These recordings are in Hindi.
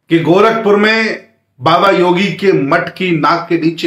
कि गोरखपुर में बाबा योगी के मठ की नाक के नीचे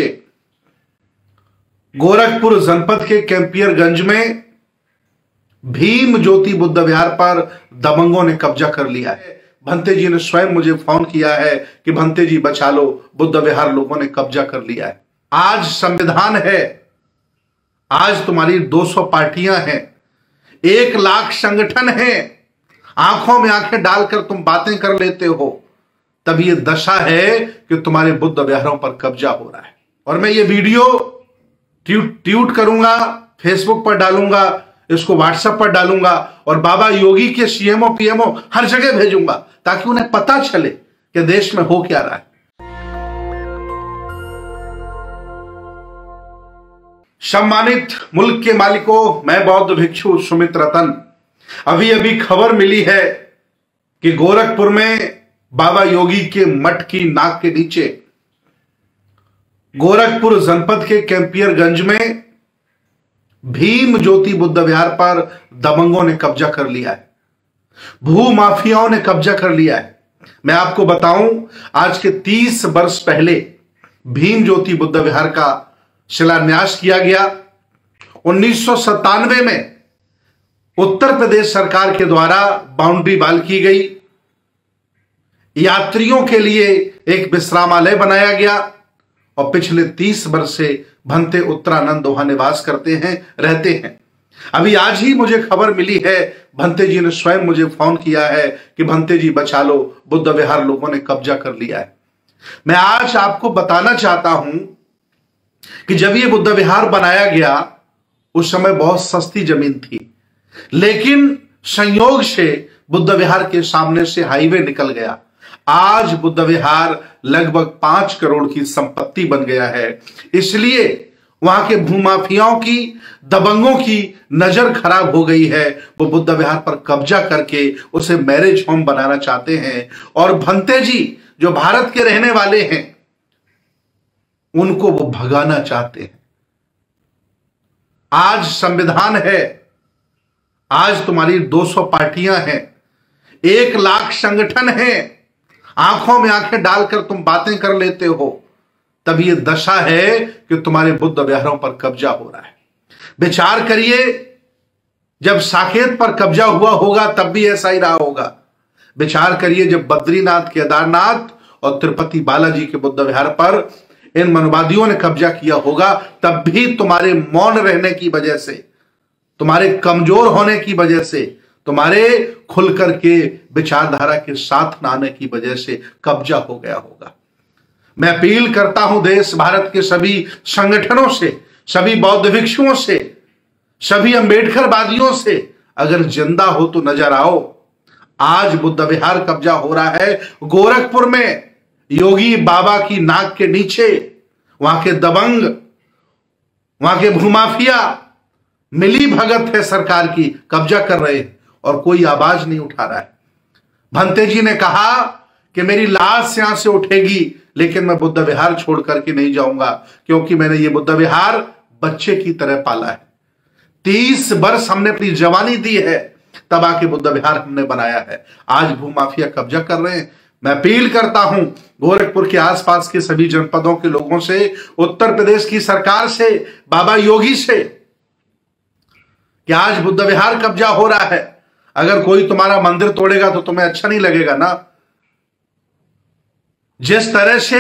गोरखपुर जनपद के कैंपियरगंज में भीम ज्योति बुद्ध विहार पर दबंगों ने कब्जा कर लिया है। भंते जी ने स्वयं मुझे फोन किया है कि भंते जी बचा लो, बुद्ध विहार लोगों ने कब्जा कर लिया है। आज संविधान है, आज तुम्हारी 200 पार्टियां हैं, 1 लाख संगठन है, आंखों में आंखें डालकर तुम बातें कर लेते हो, तब ये दशा है कि तुम्हारे बुद्ध विहारों पर कब्जा हो रहा है। और मैं ये वीडियो ट्वीट करूंगा, फेसबुक पर डालूंगा, इसको व्हाट्सएप पर डालूंगा और बाबा योगी के सीएमओ पीएमओ हर जगह भेजूंगा ताकि उन्हें पता चले कि देश में हो क्या रहा है। सम्मानित मुल्क के मालिकों, मैं बौद्ध भिक्षु सुमित रतन। अभी खबर मिली है कि गोरखपुर में बाबा योगी के मठ की नाक के नीचे गोरखपुर जनपद के कैंपियरगंज में भीम ज्योति बुद्ध विहार पर दबंगों ने कब्जा कर लिया है, भू माफियाओं ने कब्जा कर लिया है। मैं आपको बताऊं, आज के 30 वर्ष पहले भीम ज्योति बुद्ध विहार का शिलान्यास किया गया। 1997 में उत्तर प्रदेश सरकार के द्वारा बाउंड्री वाल की गई, यात्रियों के लिए एक विश्रामालय बनाया गया और पिछले 30 वर्ष से भंते उत्तरानंद वहां निवास करते हैं, रहते हैं। अभी आज ही मुझे खबर मिली है, भंते जी ने स्वयं मुझे फोन किया है कि भंते जी बचा लो, बुद्ध विहार लोगों ने कब्जा कर लिया है। मैं आज आपको बताना चाहता हूं कि जब ये बुद्ध विहार बनाया गया उस समय बहुत सस्ती जमीन थी, लेकिन संयोग से बुद्ध विहार के सामने से हाईवे निकल गया। आज बुद्ध विहार लगभग 5 करोड़ की संपत्ति बन गया है। इसलिए वहां के भूमाफियाओं की, दबंगों की नजर खराब हो गई है। वो बुद्ध विहार पर कब्जा करके उसे मैरिज होम बनाना चाहते हैं और भंते जी जो भारत के रहने वाले हैं उनको वो भगाना चाहते हैं। आज संविधान है, आज तुम्हारी 200 पार्टियां हैं, 1 लाख संगठन है, आंखों में आंखें डालकर तुम बातें कर लेते हो, तब ये दशा है कि तुम्हारे बुद्ध विहारों पर कब्जा हो रहा है। विचार करिए, जब साकेत पर कब्जा हुआ होगा तब भी ऐसा ही रहा होगा। विचार करिए, जब बद्रीनाथ, केदारनाथ और तिरुपति बालाजी के बुद्ध विहार पर इन मनवादियों ने कब्जा किया होगा, तब भी तुम्हारे मौन रहने की वजह से, तुम्हारे कमजोर होने की वजह से, तुम्हारे खुलकर के विचारधारा के साथ न आने की वजह से कब्जा हो गया होगा। मैं अपील करता हूं देश भारत के सभी संगठनों से, सभी बौद्ध भिक्षुओं से, सभी अंबेडकरवादियों से, अगर जिंदा हो तो नजर आओ। आज बुद्ध विहार कब्जा हो रहा है गोरखपुर में, योगी बाबा की नाक के नीचे। वहां के दबंग, वहां के भूमाफिया मिली भगत है सरकार की, कब्जा कर रहे हैं और कोई आवाज नहीं उठा रहा है। भंते जी ने कहा कि मेरी लाश यहां से उठेगी लेकिन मैं बुद्ध विहार छोड़ करके नहीं जाऊंगा, क्योंकि मैंने ये बुद्ध विहार बच्चे की तरह पाला है। 30 वर्ष हमने अपनी जवानी दी है, तब आके बुद्ध विहार हमने बनाया है। आज भूमाफिया कब्जा कर रहे हैं। मैं अपील करता हूं गोरखपुर के आसपास के सभी जनपदों के लोगों से, उत्तर प्रदेश की सरकार से, बाबा योगी से, कि आज बुद्ध विहार कब्जा हो रहा है। अगर कोई तुम्हारा मंदिर तोड़ेगा तो तुम्हें अच्छा नहीं लगेगा ना। जिस तरह से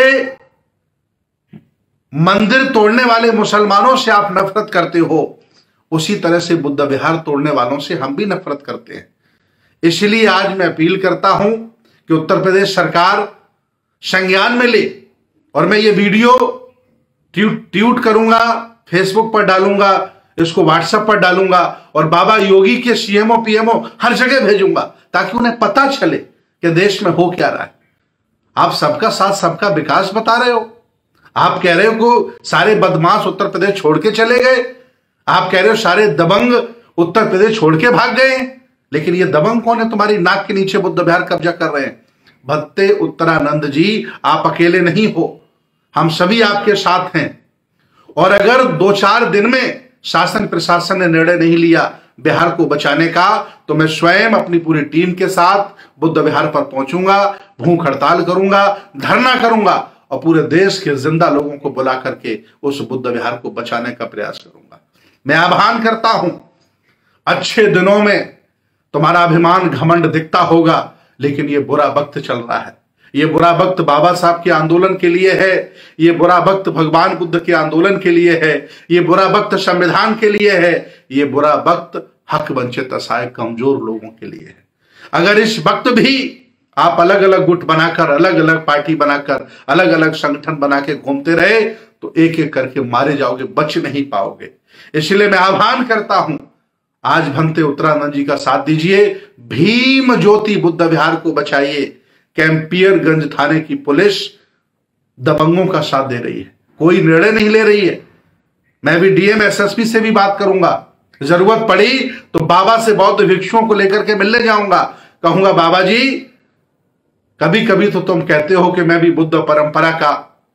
मंदिर तोड़ने वाले मुसलमानों से आप नफरत करते हो, उसी तरह से बुद्ध विहार तोड़ने वालों से हम भी नफरत करते हैं। इसलिए आज मैं अपील करता हूं कि उत्तर प्रदेश सरकार संज्ञान में ले, और मैं ये वीडियो ट्वीट करूंगा, फेसबुक पर डालूंगा, इसको व्हाट्सएप पर डालूंगा और बाबा योगी के सीएमओ पीएमओ हर जगह भेजूंगा ताकि उन्हें पता चले कि देश में हो क्या रहा है। आप सबका साथ सबका विकास बता रहे हो, आप कह रहे हो कि सारे बदमाश उत्तर प्रदेश छोड़ के चले गए, आप कह रहे हो सारे दबंग उत्तर प्रदेश छोड़ के भाग गए, लेकिन ये दबंग कौन है? तुम्हारी नाक के नीचे बुद्ध विहार कब्जा कर रहे हैं। भंते उत्तरानंद जी, आप अकेले नहीं हो, हम सभी आपके साथ हैं। और अगर 2-4 दिन में शासन प्रशासन ने निर्णय नहीं लिया विहार को बचाने का, तो मैं स्वयं अपनी पूरी टीम के साथ बुद्ध विहार पर पहुंचूंगा, भूख हड़ताल करूंगा, धरना करूंगा और पूरे देश के जिंदा लोगों को बुला करके उस बुद्ध विहार को बचाने का प्रयास करूंगा। मैं आह्वान करता हूं, अच्छे दिनों में तुम्हारा अभिमान घमंड दिखता होगा, लेकिन ये बुरा वक्त चल रहा है। ये बुरा वक्त बाबा साहब के आंदोलन के लिए है, ये बुरा वक्त भगवान बुद्ध के आंदोलन के लिए है, ये बुरा वक्त संविधान के लिए है, ये बुरा वक्त हक वंचित असहाय कमजोर लोगों के लिए है। अगर इस वक्त भी आप अलग अलग गुट बनाकर, अलग अलग पार्टी बनाकर, अलग अलग संगठन बना के घूमते रहे तो एक एक करके मारे जाओगे, बच नहीं पाओगे। इसलिए मैं आह्वान करता हूं, आज भंते उत्तरानंद जी का साथ दीजिए, भीम ज्योति बुद्ध विहार को बचाइए। कैंपियरगंज थाने की पुलिस दबंगों का साथ दे रही है, कोई निर्णय नहीं ले रही है। मैं भी डीएम एसएसपी से भी बात करूंगा, जरूरत पड़ी तो बाबा से बौद्ध भिक्षुओं को लेकर के मिलने जाऊंगा, कहूंगा बाबा जी कभी कभी तो तुम कहते हो कि मैं भी बुद्ध परंपरा का,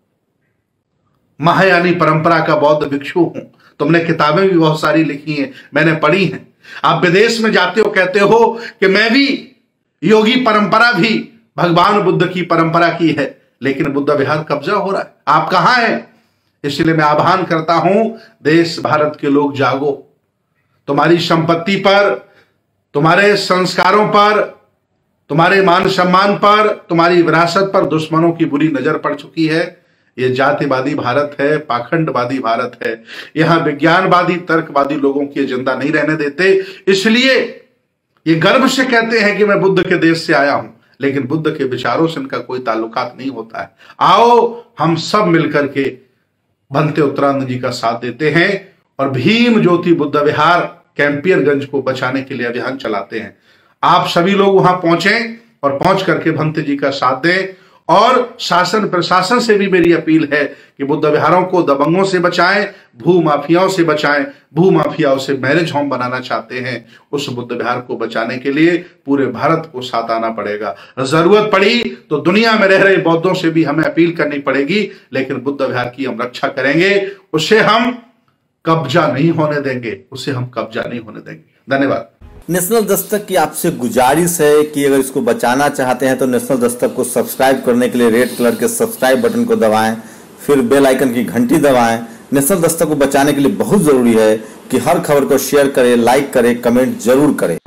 महायानी परंपरा का बौद्ध भिक्षु हूं, तुमने किताबें भी बहुत सारी लिखी हैं, मैंने पढ़ी हैं। आप विदेश में जाते हो, कहते हो कि मैं भी योगी परंपरा भी भगवान बुद्ध की परंपरा की है, लेकिन बुद्ध विहार कब्जा हो रहा है, आप कहां हैं? इसलिए मैं आह्वान करता हूं, देश भारत के लोग जागो। तुम्हारी संपत्ति पर, तुम्हारे संस्कारों पर, तुम्हारे मान सम्मान पर, तुम्हारी विरासत पर दुश्मनों की बुरी नजर पड़ चुकी है। ये जातिवादी भारत है, पाखंडवादी भारत है। यहां विज्ञानवादी तर्कवादी लोगों की एजेंडा नहीं रहने देते। इसलिए ये गर्व से कहते हैं कि मैं बुद्ध के देश से आया हूं, लेकिन बुद्ध के विचारों से इनका कोई ताल्लुकात नहीं होता है। आओ हम सब मिलकर के भंते उत्तरानंद जी का साथ देते हैं और भीम ज्योति बुद्ध विहार कैंपियरगंज को बचाने के लिए अभियान चलाते हैं। आप सभी लोग वहां पहुंचें और पहुंच करके भंते जी का साथ दें। और शासन प्रशासन से भी मेरी अपील है कि बुद्ध विहारों को दबंगों से बचाएं, भू माफियाओं से बचाएं। भू माफियाओं से मैरिज होम बनाना चाहते हैं, उस बुद्ध विहार को बचाने के लिए पूरे भारत को साथ आना पड़ेगा। जरूरत पड़ी तो दुनिया में रह रहे बौद्धों से भी हमें अपील करनी पड़ेगी, लेकिन बुद्ध विहार की हम रक्षा करेंगे, उसे हम कब्जा नहीं होने देंगे, उसे हम कब्जा नहीं होने देंगे। धन्यवाद। नेशनल दस्तक की आपसे गुजारिश है कि अगर इसको बचाना चाहते हैं तो नेशनल दस्तक को सब्सक्राइब करने के लिए रेड कलर के सब्सक्राइब बटन को दबाएं, फिर बेल आइकन की घंटी दबाएं। नेशनल दस्तक को बचाने के लिए बहुत जरूरी है कि हर खबर को शेयर करें, लाइक करें, कमेंट जरूर करें।